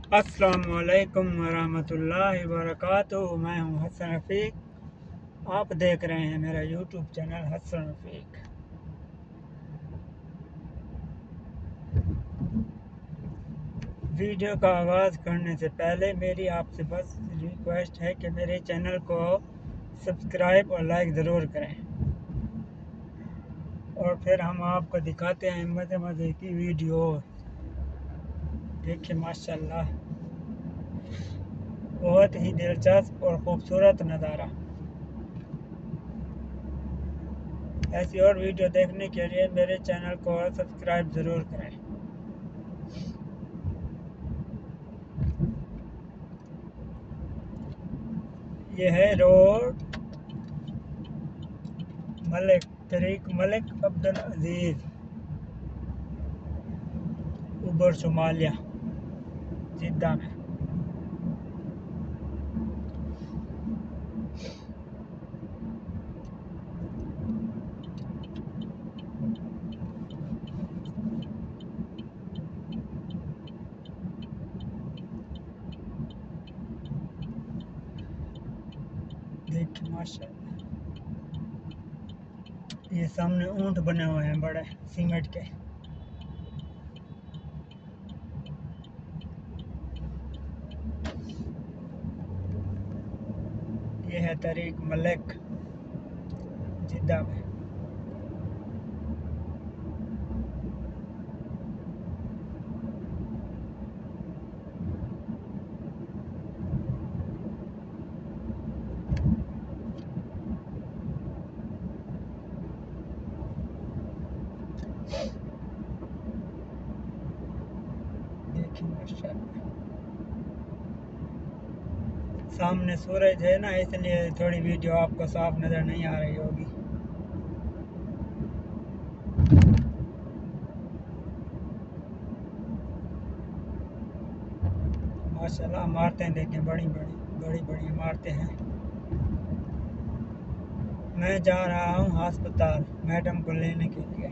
अस्सलामुअलैकुम वरहमतुल्लाहि वबरकातुहू। मैं हूँ हसन रफ़ीक। आप देख रहे हैं मेरा YouTube channel Hasan Rafiq. Video का आगाज़ करने से पहले मेरी आपसे बस रिक्वेस्ट है कि मेरे चैनल को सब्सक्राइब और लाइक ज़रूर करें। और फिर हम आपको दिखाते हैं मज़े मज़े की वीडियो। देखिए माशाल्लाह, बहुत ही दिलचस्प और ख़ूबसूरत नज़ारा। ऐसी और वीडियो देखने के लिए मेरे चैनल को सब्सक्राइब ज़रूर करें। ये है रोड मलिक, तरीक मलिक अब्दुल अजीज़, उबर सोमालिया, जिद्दा में। देखिए माशाल्लाह, ये सामने ऊंट बने हुए हैं बड़े सीमेंट के। ये है तरीक मलिक, जिद्दा में। देखिए माशाल्लाह, सामने सूरज है ना, इसलिए थोड़ी वीडियो आपको साफ नज़र नहीं आ रही होगी। माशाल्लाह, इमारतें देखें, बड़ी बड़ी इमारतें हैं। मैं जा रहा हूँ अस्पताल मैडम को लेने के लिए।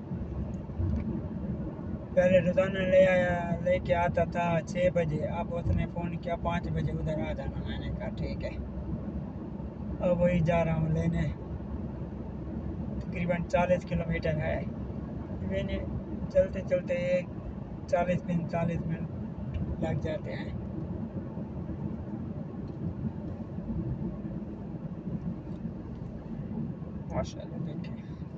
पहले रोज़ाना लेके आता था 6 बजे। अब उसने फ़ोन किया 5 बजे उधर आ जाना। मैंने कहा ठीक है, अब वही जा रहा हूँ लेने। तकरीबन 40 किलोमीटर है। मैंने चलते चलते 40-45 मिनट लग जाते हैं। माशाल्लाह देखिए,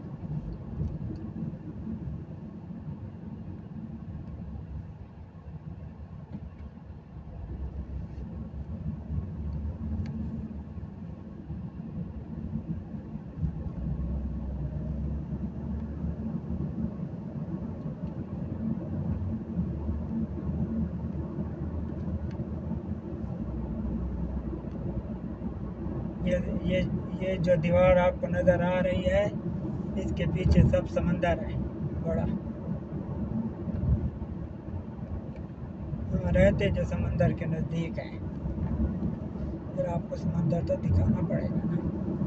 ये ये ये जो दीवार आपको नज़र आ रही है, इसके पीछे सब समंदर है बड़ा। हम रहते जो समंदर के नज़दीक हैं, फिर आपको समंदर तो दिखाना पड़ेगा ना।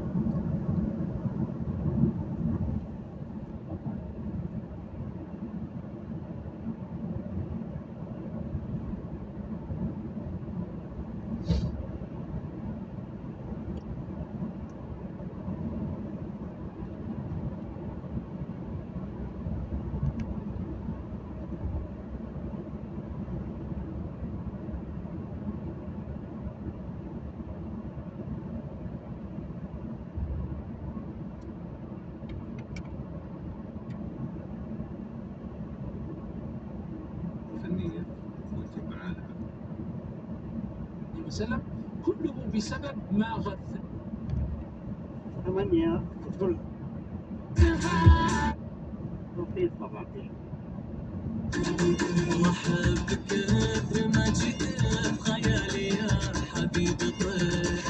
فنية ويتم عالمها. وسلم كله بسبب ما غث 8 فل رخيص طبعا. مرحب بكثر ما جيت بخيالي يا حبيبي طير.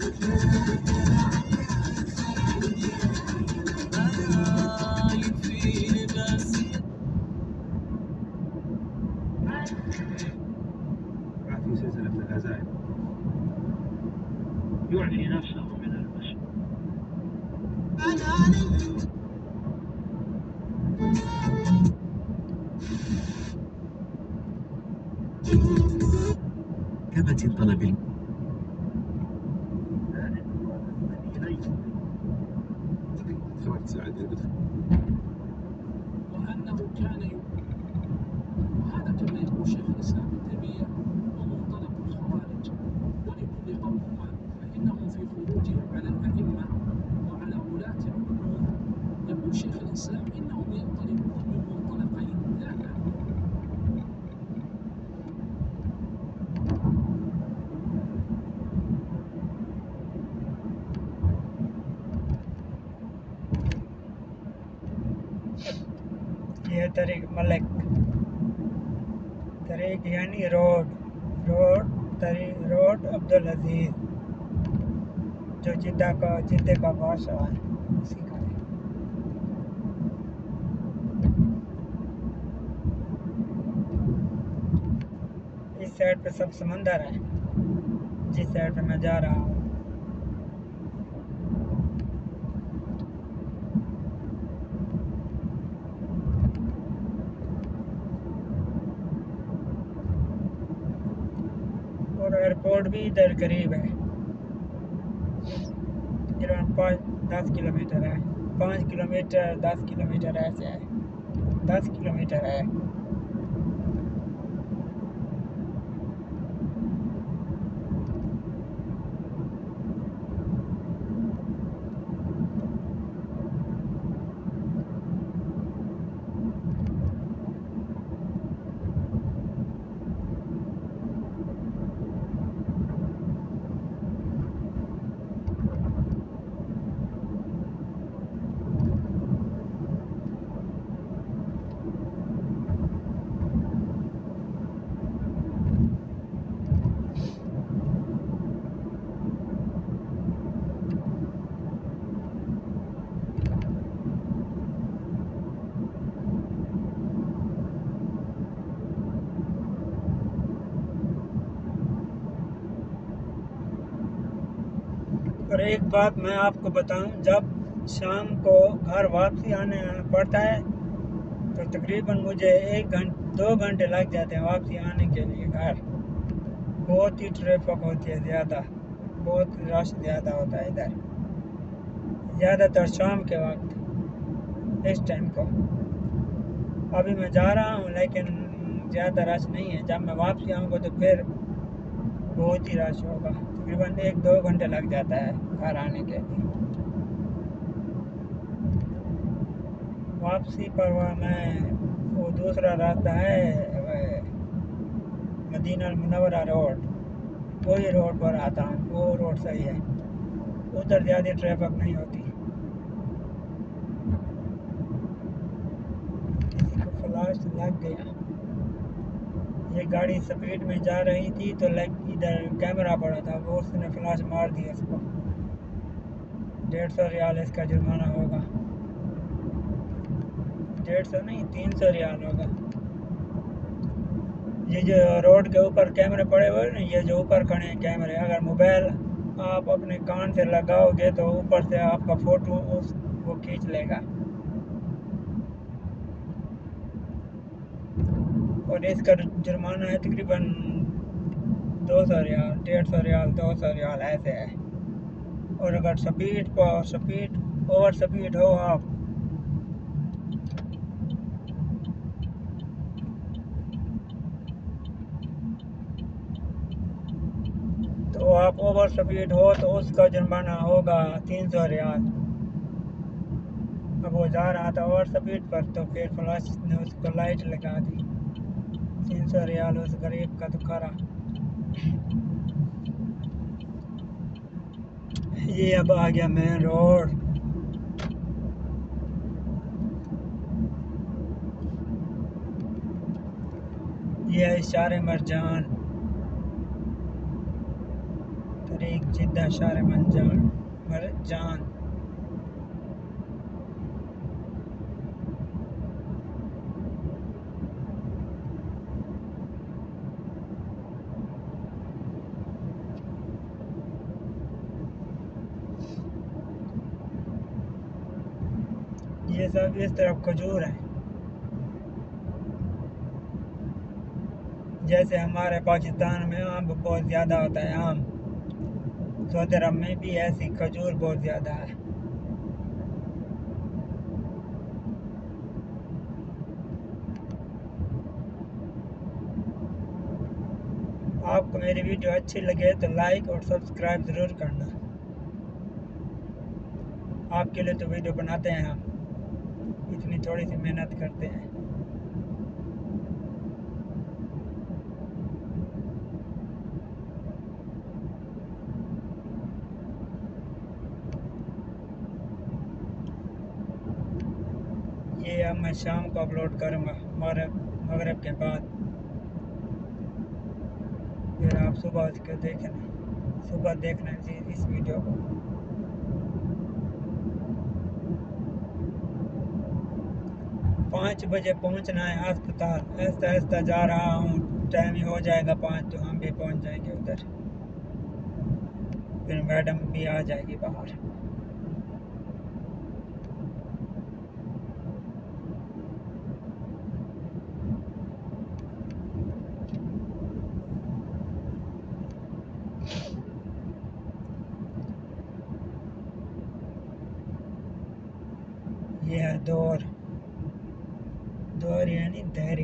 أنا يكفيني بس راح في سلسلة من الهزائم يعفي نفسه من المسؤول. مكتبة طلب وأنه كان وهذا كما يقول شيخ الإسلام ابن تيمية هو منطلق الخوارج، ولكل قوم فإنهم في خروجهم على الأئمة وعلى ولاة الأمور يقول شيخ الإسلام إنهم ينطلقون من منطلقين لا ये तरीक मलिक तरीक यानी रोड अब्दुल अजीज जो जिद्दे का बादशाह है उसी का है। इस साइड पे सब समंदर है जिस साइड पे मैं जा रहा हूँ। और एयरपोर्ट भी इधर करीब है, तकरीबन 5-10 किलोमीटर है, 5 किलोमीटर 10 किलोमीटर ऐसे है, 10 किलोमीटर है। और एक बात मैं आपको बताऊं, जब शाम को घर वापसी आने पड़ता है तो तकरीबन मुझे 2 घंटे लग जाते हैं वापसी आने के लिए घर। बहुत ही ट्रैफिक होती है ज़्यादा, बहुत रश ज़्यादा होता है इधर, ज़्यादातर शाम के वक्त इस टाइम को। अभी मैं जा रहा हूँ लेकिन ज़्यादा रश नहीं है, जब मैं वापसी आऊँगा तो फिर बहुत ही रश होगा। तकरीबन 1-2 घंटे लग जाता है घर आने के लिए। वापसी पर वो दूसरा रास्ता है मदीना मुनव्वरा रोड, वही रोड पर आता हूँ, वो रोड सही है, उधर ज़्यादा ट्रैफिक नहीं होती। किसी को फ्लैश लग गया, ये गाड़ी स्पीड में जा रही थी तो इधर कैमरा पड़ा था, वो उसने फ्लैश मार दिया इसको। 150 रियाल इसका जुर्माना होगा, 150 नहीं 300 रियाल होगा। ये जो रोड के ऊपर कैमरे पड़े हुए हैं ना, ये जो ऊपर खड़े हैं कैमरे, अगर मोबाइल आप अपने कान से लगाओगे तो ऊपर से आपका फ़ोटो वो खींच लेगा। और इसका जुर्माना है तकरीबन 200 रियाल, 150 रियाल, 200 रियाल ऐसे है। और अगर ओवर स्पीड हो आप ओवर स्पीड हो तो उसका जुर्माना होगा 300 रियाल। अब वो जा रहा था ओवर स्पीड पर तो फिर फ्लैश ने उसको लाइट लगा दी, 300 रियाल उस गरीब का तो खरा। ये अब आ गया मेन रोड। ये है शार मरजान, तरीक जिद्दा शार मरजान। ये सब इस तरफ खजूर है, जैसे हमारे पाकिस्तान में आम बहुत ज़्यादा होता है आम, सऊदी अरब में भी ऐसी खजूर बहुत ज़्यादा है। आपको मेरी वीडियो अच्छी लगे तो लाइक और सब्सक्राइब ज़रूर करना। आपके लिए तो वीडियो बनाते हैं हम, इतनी थोड़ी सी मेहनत करते हैं। ये अब मैं शाम को अपलोड करूँगा मगरिब के बाद, फिर आप सुबह के देखना इस वीडियो को। पाँच बजे पहुंचना है अस्पताल, ऐसा ऐसा जा रहा हूँ, टाइम ही हो जाएगा 5 तो हम भी पहुंच जाएंगे उधर, फिर मैडम भी आ जाएगी बाहर। ये है दौर यानी दहरी।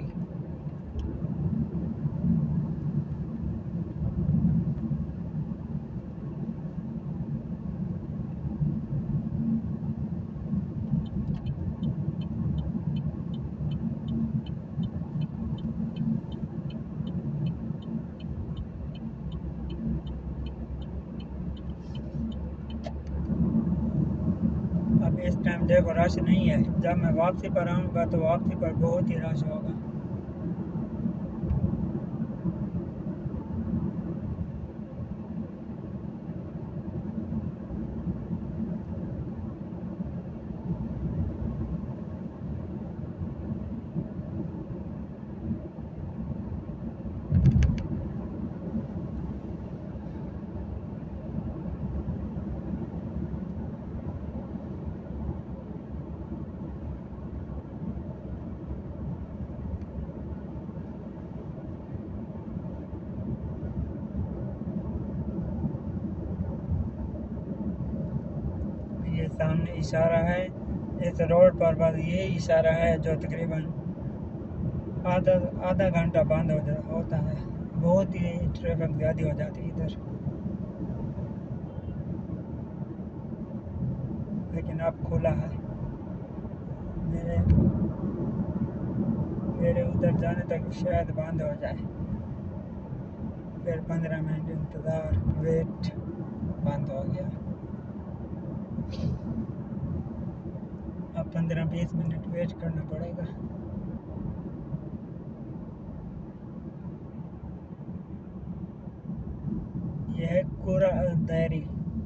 अब इस टाइम देखो रश नहीं है, जब मैं वापसी पर आऊँगा तो वापसी पर बहुत ही रश होगा। ये सामने इशारा है, इस रोड पर बस ये इशारा है जो तकरीबन आधा घंटा बंद होता है। बहुत ही ट्रैफिक ज़्यादा हो जाती है इधर, लेकिन अब खुला है। मेरे मेरे उधर जाने तक शायद बंद हो जाए, फिर 15 मिनट इंतज़ार वेट, बंद हो गया। अब 15-20 मिनट वेट करना पड़ेगा। यह है कुरा दहरी,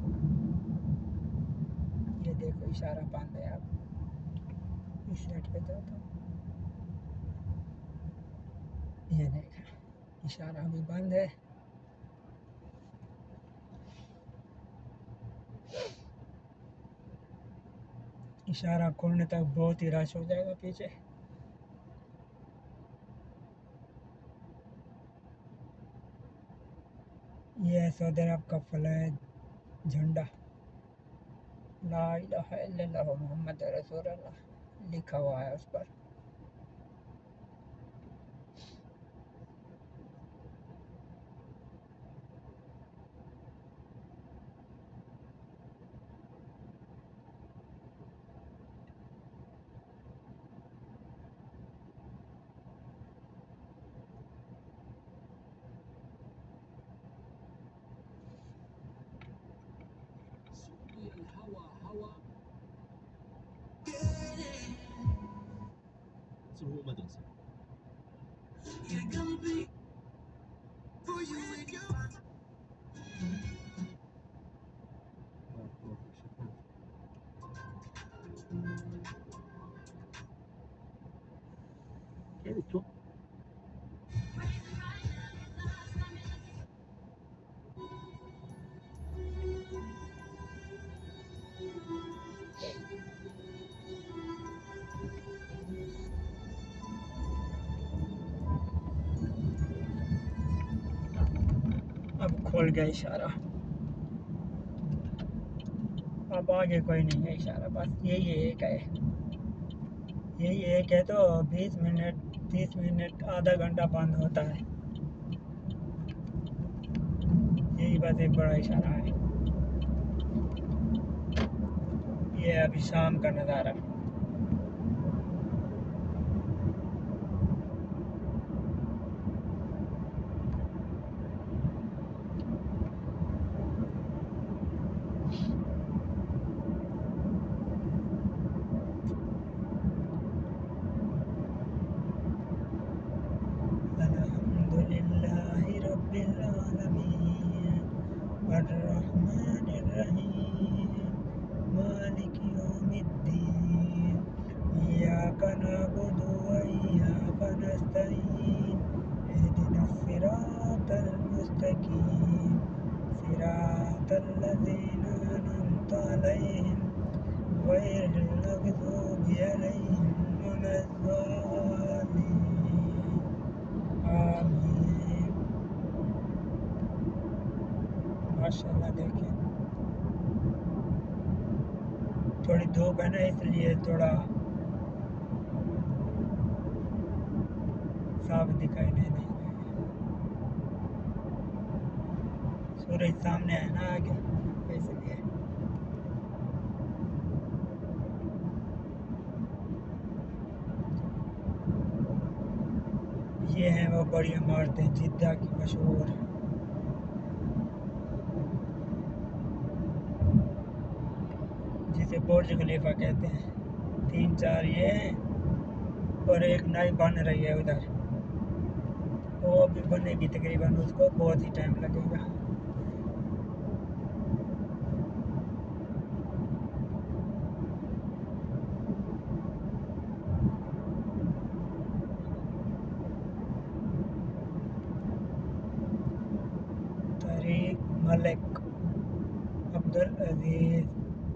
ये देखो इशारा बंद है। आप इस साइड पे जाता हूँ, ये देखो इशारा भी बंद है। इशारा खोलने तक बहुत ही रश हो जाएगा पीछे। ये है सऊदी अरब का फ्लैग झंडा, ला इलाहा इल्लल्लाह मुहम्मद रसूलुल्लाह लिखा हुआ है उस पर। سقي الهوى هوى. هو مدرسة يا قلبي. खुल गया इशारा। अब आगे कोई नहीं है इशारा, बस यही एक है, यही एक है। तो 20 मिनट 30 मिनट आधा घंटा बंद होता है, यही बस एक बड़ा इशारा है। ये अभी शाम का नज़ारा। अल्हम्दुलिल्लाहि रब्बिल आलमीन अर्रहमानिर रहीम मालिकि यौमिद्दीन इय्याका नअबुदु व इय्याका नस्तईन इहदिनस सिरातल मुस्तकीम सिरातल लज़ीना अनअमता अलैहिम गैरिल मग़ज़ूबि अलैहिम वलद्दालीन। आमीन। माशाल्लाह, देखिए थोड़ी धूप है ना, इसलिए थोड़ा साफ दिखाई नहीं दे रहा है। सूरज सामने है ना आगे, इसलिए। ये हैं वो बड़ी इमारतें जिद्दा की मशहूर, जिसे बुर्ज खलीफा कहते हैं। 3 4 ये हैं, और एक नई बन रही है उधर, वो अभी बनेगी तकरीबन, उसको बहुत ही टाइम लगेगा। तारिक मलिक अब्दुल अजीज।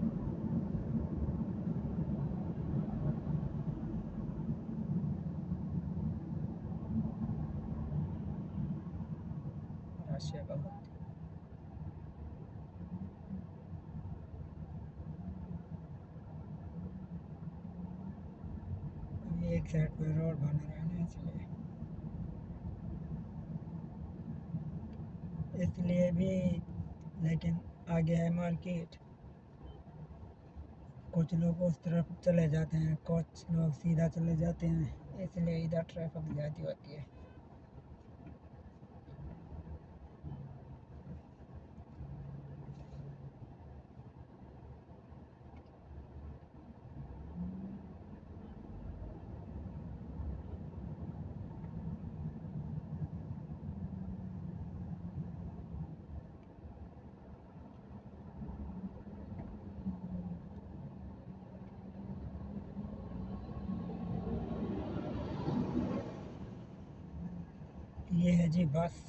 राशिया बहुत, एक साइड पे रोड बन रहा है ना, इसलिए भी। लेकिन आगे है मार्केट, कुछ लोग उस तरफ चले जाते हैं, कुछ लोग सीधा चले जाते हैं, इसलिए इधर ट्रैफिक ज़्यादा होती है। ये है जी बस।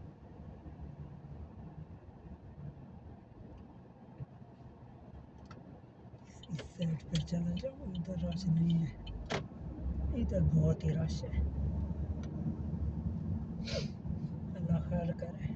इस साइड पर चला जाओ, इधर रश नहीं है, इधर बहुत ही रश है। अल्लाह खैर करे।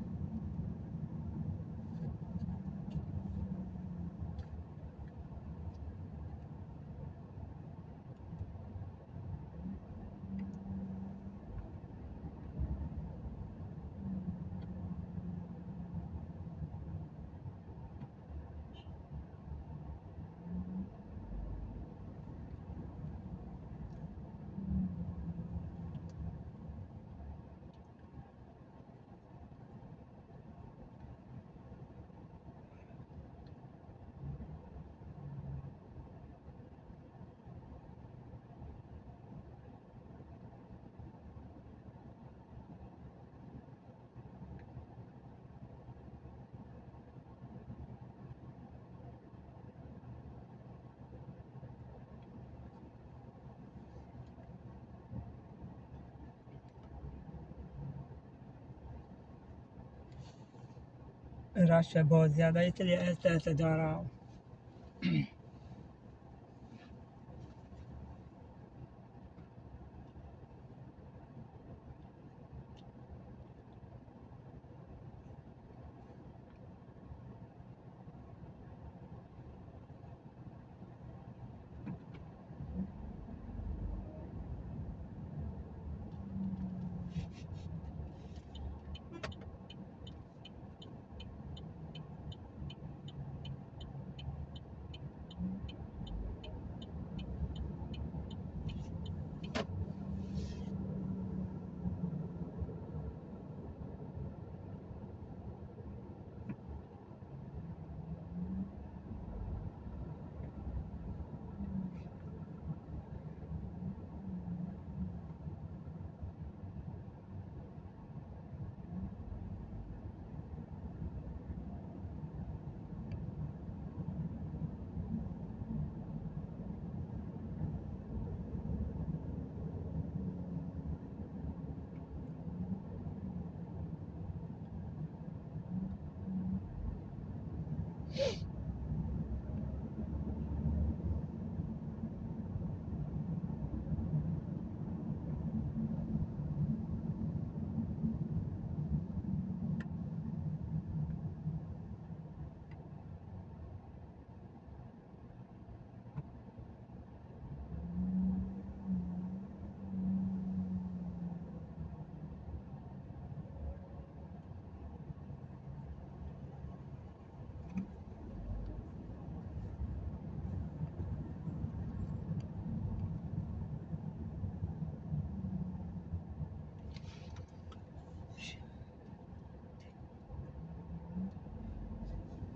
रश है बहुत ज़्यादा, इसलिए ऐसे ऐसे जा रहा हूँ।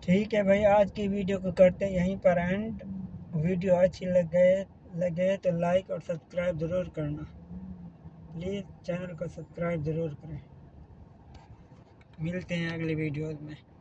ठीक है भाई, आज की वीडियो को करते हैं यहीं पर एंड। वीडियो अच्छी लगे तो लाइक और सब्सक्राइब ज़रूर करना। प्लीज़ चैनल को सब्सक्राइब ज़रूर करें। मिलते हैं अगली वीडियो में।